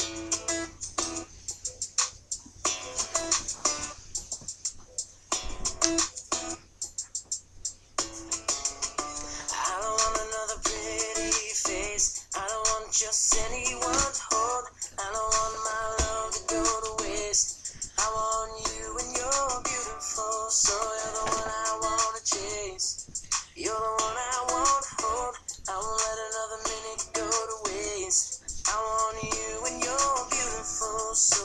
I don't want another pretty face. I don't want just anyone to hold. I don't want my love to go to waste. I want you and you're beautiful, so you're the one I wanna chase. You're the one I want to hold. I won't let another minute go to waste. I want you and you're beautiful, so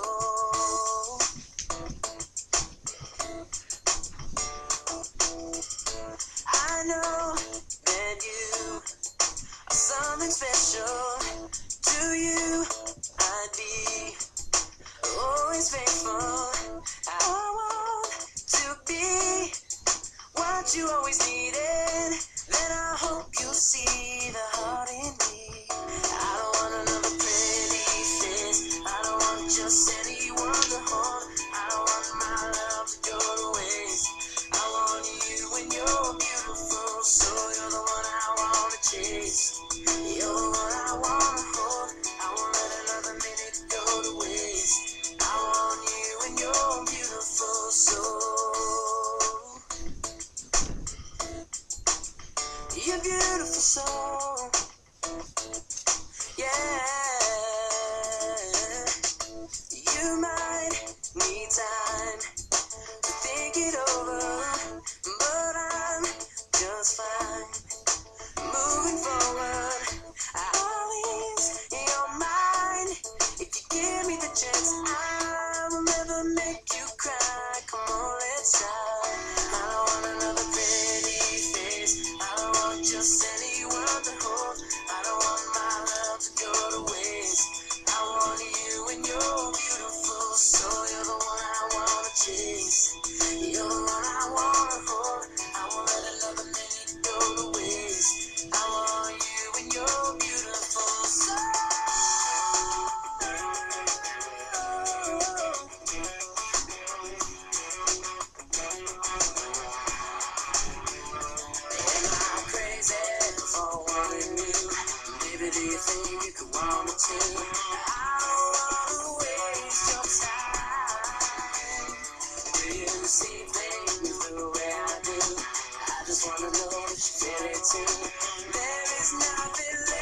I know that you are something special. To you, I'd be always faithful. I want to be what you always needed. Then I hope you'll see the heart in me. I don't want another pretty face. I don't want just anyone to hold. I don't want my love to go to waste. I want you and you're beautiful, so you're the one I wanna chase. You're the one I wanna hold. I won't let another minute go to waste. I want you and you're beautiful, so you're beautiful, so yeah. You might need time to think it over, but I'm just fine. Moving forward, always in your mind. If you give me the chance, I will never make you cry. Come on, let's try. I don't want another pretty face. I don't want just anyone to hold. I don't want my love to go to waste. I want you and you're beautiful, so you're the one I wanna chase. You're the one I wanna hold. I won't let another minute go to waste. I want you and you're beautiful, so am I crazy for wanting you? Baby, do you think you could want me too? I don't wanna waste your time. Do you see things the way I do? I just wanna know if you feel it too. There is nothing